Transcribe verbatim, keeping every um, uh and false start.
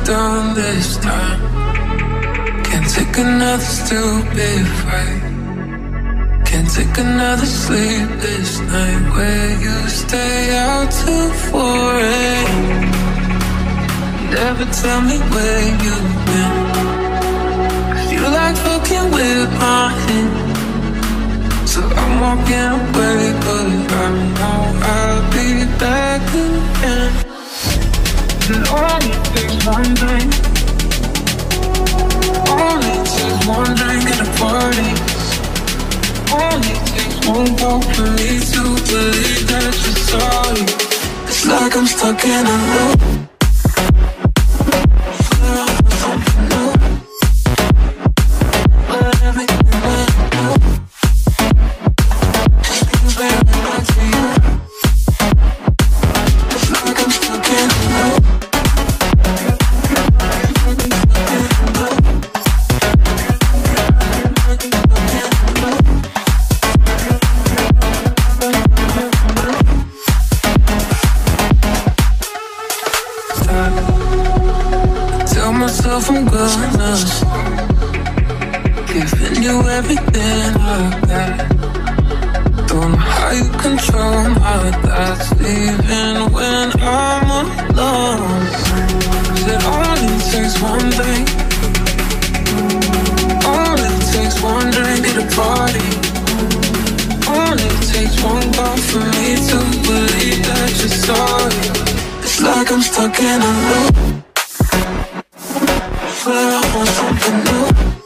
done this time. Can't take another stupid fight. Can't take another sleepless night where you stay out till four a.m. Never tell me where you've been. You like fucking with my hand. So I'm walking away, but I know I'll be back again. It only takes one drink. Only takes one drink at a party. Only takes one walk for me to believe that you're sorry. It's like I'm stuck in a loop. I'm gonna giving you everything I got. Don't know how you control my thoughts, even when I'm alone. It only takes one thing. Only takes one drink at a party. Only takes one call for me to believe that you're sorry. It's like I'm stuck in a loop. But I want something new.